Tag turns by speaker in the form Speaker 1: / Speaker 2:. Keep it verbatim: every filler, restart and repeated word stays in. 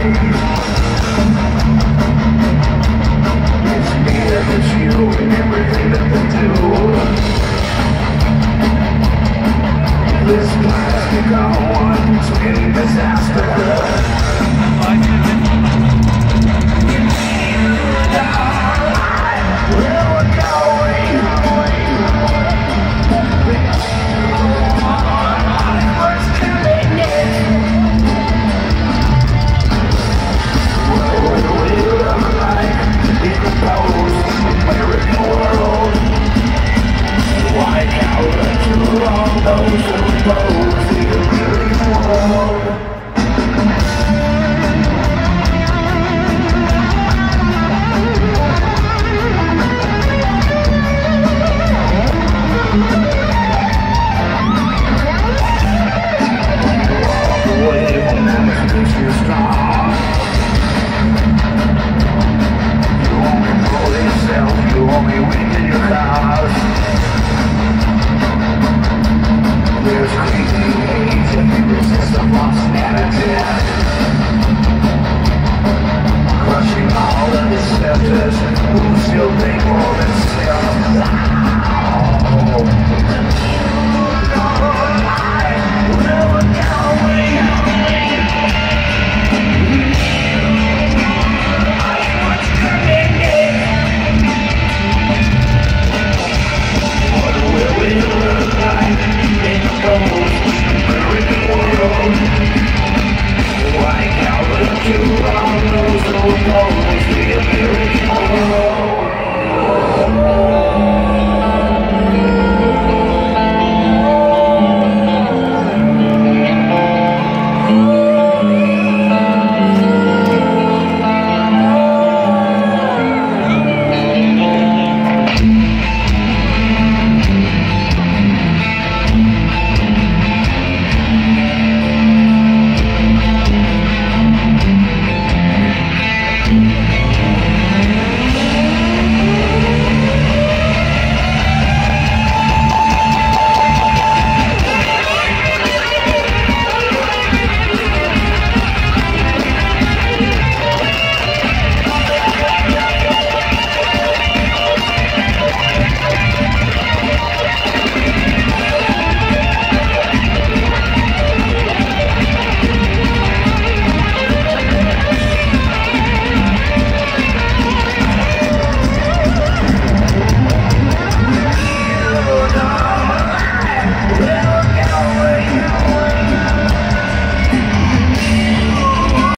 Speaker 1: It's me and it's you and everything that they do. This plastic on one spinning disaster. There's crazy age and the resist of lost narrative, crushing all of the skeptics who still think more than self.